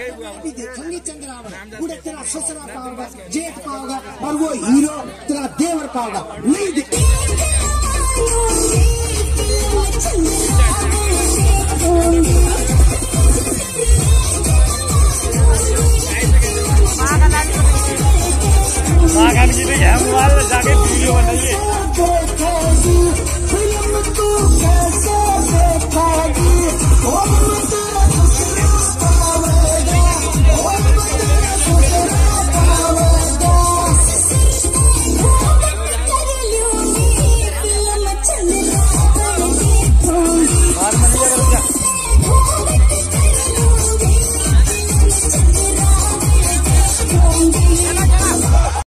अभी देखेंगे चंद्रावन, पूरे तेरा ससुरा पाओगा, जेठ पाओगा, और वो हीरो तेरा देवर पाओगा। नहीं makan gitu ya, mual sakit dulu mana sih?